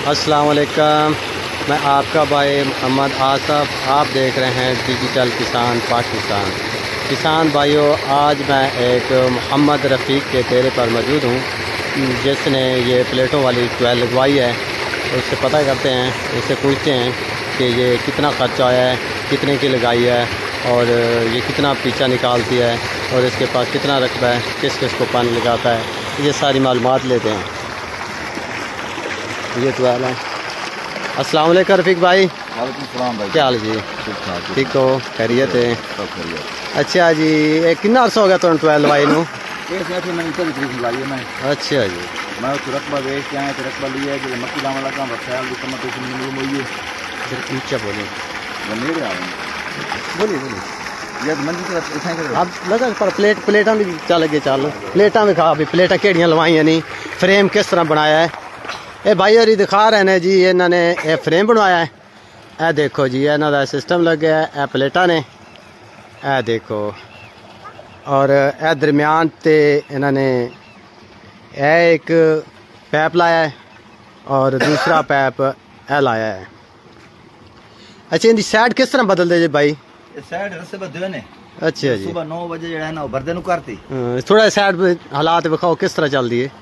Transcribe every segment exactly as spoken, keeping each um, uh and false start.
السلام علیکم، میں آپ کا بھائی محمد آصف، آپ دیکھ رہے ہیں ڈیجیٹل کسان پاکستان۔ کسان بھائیوں، آج میں ایک محمد رفیق کے ڈیرے پر موجود ہوں جس نے یہ پلیٹوں والی ٹویل لگوائی ہے۔ اس سے پتہ کرتے ہیں، اس سے پوچھتے ہیں کہ یہ کتنا خرچہ آیا ہے، کتنے کی لگائی ہے اور یہ کتنا پیچھا نکالتی ہے اور اس کے پاس کتنا رقبہ ہے، کس کس کو پانی لگاتا ہے، یہ ساری معلومات لیتے ہیں۔ یہ ٹویل ہے۔ السلام علیکم رفیق بھائی۔ وعلیکم السلام بھائی، کیا حال جی؟ ٹھیک ٹھاک، ٹھیک ہو؟ خیریت ہے؟ سب خیریت۔ اچھا جی، یہ کتنا عرصہ ہو گیا تمہیں ٹویل لوائی نو؟ یہ سیٹ میں اتنی تریف لائی ہے میں اچھا جی، میں اس رقبہ بیچ کے آیا تو رقبہ لیا ہے کہ مکی لاؤں لگا وسائل کی کمت اس میں معلوم ہوئی ہے۔ پھر اونچا بولیں، میں لے رہا ہوں بولیے بولیے۔ یہ منجی طرف اٹھائیں گے اب لگا پر پلیٹ پلیٹاں بھی چل گئے، چل پلیٹاں بھی کھا بھی پلیٹاں کیڑیاں لوائیاں نہیں، فریم کس طرح بنایا ہے اے بھائی اور دکھا رہے ہیں جی۔ انہوں نے اے فریم بنوایا ہے، اے دیکھو جی انہوں دا سسٹم لگا ہے، اے پلیٹاں نے، اے دیکھو، اور اے درمیان تے انہوں نے اے ایک پیپ لایا ہے اور دوسرا پیپ اے لایا ہے۔ اچھا ان دی سائڈ کس طرح بدل دے جی بھائی؟ یہ سائڈ رسے پر دینے اچھا جی، صبح نو بجے جڑا ہے نا وہ بردے نو کرتی تھوڑا سائڈ حالات بکھاؤ کس طرح چل دی ہے۔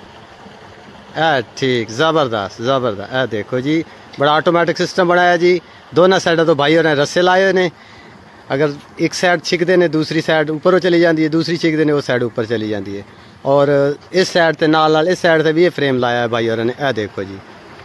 اے ٹھیک، زبردست زبردست، اے دیکھو جی بڑا آٹومیٹک سسٹم بنایا جی۔ دونوں سائڈوں تو بھائیوں نے رسے لائے نے، اگر ایک سائڈ چھک دے نے دوسری سائڈ اوپر چلی جاتی ہے، دوسری چھک دے نے وہ سائڈ اوپر چلی جاتی ہے، اور اس سائڈ تے نال نال اس سائڈ تے بھی یہ فریم لایا ہے بھائی اور نے۔ اے دیکھو جی،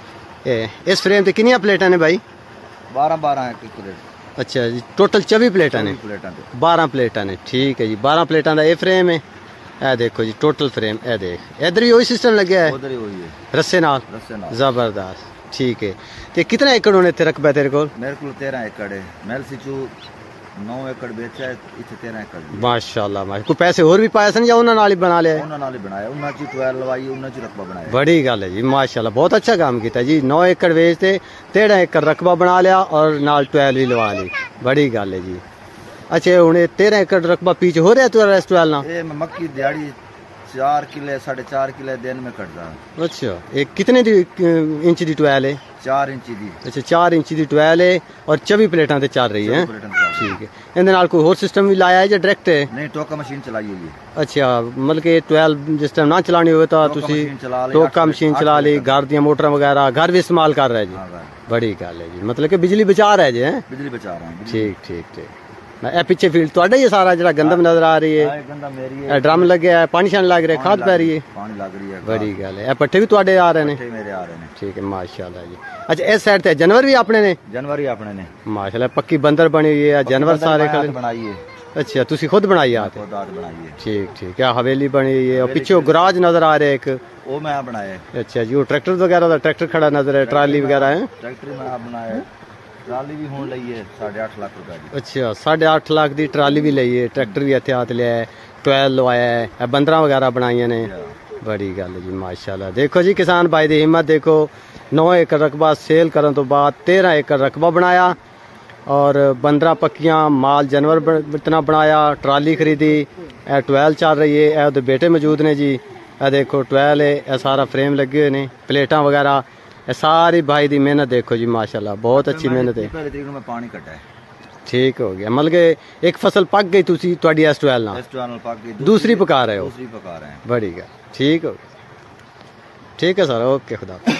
اے اس فریم تے کنیاں پلیٹاں نے بھائی؟ بارہ بارہ ہے پلیٹ، اچھا جی، ٹوٹل چوبی پلیٹاں نے، پلیٹاں تے بارہ پلیٹاں نے، ٹھیک ہے جی۔ بارہ پلیٹاں دا یہ فریم ہے، اے دیکھو جی ٹوٹل فریم، اے دیکھ ادھر بھی وہی سسٹم لگیا ہے ادھر ہی ہوئی ہے رسے نال، رسے نال۔ زبردست، ٹھیک ہے۔ تے کتنا ایکڑ ہونے تے رقبہ تیرے کول؟ میرے کو تیرہ ایکڑ ہے، میل سچو نو ایکڑ بیچا ہے، اتنے تیرہ ایکڑ ہے۔ ماشاءاللہ ماشاءاللہ، کوئی پیسے اور بھی پائے سن یا انہاں نال ہی بنا لیا ہے؟ انہوں نے بنایا، انہوں نے ٹویل لوائی، انہوں نے رقبہ بنایا۔ بڑی گل ہے جی، ماشاءاللہ بہت اچھا کام کیتا جی۔ نو ایکڑ ویچتے تیرہ ایکڑ رقبہ بنا لیا اور نال ٹویل بھی لوا لی، بڑی گل ہے جی۔ اچھا ہوں تیرہ ایکڑ رقبہ پیچھے ہو رہا ہے تو ٹویل نہ؟ یہ مکی دیہڑی چار کلے ساڑھے چار کلے دن میں کٹتا ہے۔ اچھا، ایک کتنے دی انچ دی ٹویل ہے؟ چار انچی دی، اچھا چار انچ دی ٹویل ہے اور چوبی پلیٹاں تے چل رہی ہے، ٹھیک ہے۔ اندے نال کوئی اور سسٹم بھی لایا ہے یا ڈائریکٹ ہے؟ نہیں ٹوکا مشین چلائی ہوئی ہے۔ اچھا، مطلب کہ ٹویل جس ٹائم نہ چلانی ہوئے تو تسی ٹوکا مشین چلا لی، گھر دیاں موٹراں وغیرہ گھر بھی استعمال کر رہے جی، بڑی گل ہے جی، مطلب کہ بجلی بچا رہے جی ہیں؟ بجلی بچا رہا ہوں۔ ٹھیک ٹھیک ٹھیک۔ اے پیچھے فیلڈ تہاڈا ہی ہے سارا جڑا گندم نظر آ رہی ہے؟ گندا میری اے ڈرم لگیا ہے، پانی شان لگ رہا ہے، کھاد پہ رہی ہے، پانی لگ رہی ہے، بڑی گل ہے۔ اے پٹھے بھی تواڈے آ رہے ہیں؟ پٹھے میرے آ رہے ہیں، ٹھیک ہے، ماشاءاللہ جی۔ اچھا اس سائڈ تے جانور بھی اپنے نے؟ جنوری اپنے نے ماشاءاللہ پکی بندر بنی ہوئی ہے، جانور سارے کھڑے؟ بنائی ہے، اچھا تسی خود بنائی آتے؟ خود آج بنائی ہے۔ ٹھیک ٹھیک، کیا حویلی بنی ہوئی ہے اور پیچھے گراج نظر آ رہا ہے ایک؟ وہ میں بنایا ہے۔ اچھا جی، وہ ٹریکٹر وغیرہ دا ٹریکٹر کھڑا نظر ہے، ٹرالی وغیرہ ہے؟ ٹریکٹر میں بنایا ہے، ٹرالی بھی ہون لئی ہے ساڑھے آٹھ لاکھ روپے کی۔ اچھا، ساڑھے آٹھ لاکھ دی ٹرالی بھی لئی ہے، ٹریکٹر بھی احتیاط لیا ہے، ٹویل لوایا ہے، بندراں وغیرہ بنائی نے، بڑی گل ہے جی ماشاءاللہ۔ دیکھو جی کسان بھائی دی ہمت دیکھو، نو ایکڑ رقبہ سیل کرن تو بعد تیرہ ایکڑ رقبہ بنایا اور بندراں پکیاں مال جانور اتنا بنایا، ٹرالی خریدی، اے ٹویل چل رہی ہے، اے دے بیٹے موجود نے جی، اے دیکھو ٹویل ہے، اے سارا فریم لگے ہوئے نے، پلیٹاں وغیرہ، اے ساری بھائی دی محنت دیکھو جی ماشاءاللہ، بہت اچھی محنت ہے۔ پہلے تریک میں پانی کٹا ہے، ٹھیک ہو گیا، مطلب کہ ایک فصل پک گئی تسی تواڈی اس ٹویل نال، اس ٹویل پک گئی، دوسری پکا رہے ہو؟ دوسری پکا رہے ہیں۔ بڑی گل، ٹھیک ہو گیا، ٹھیک ہے سر، اوکے، خدا حافظ۔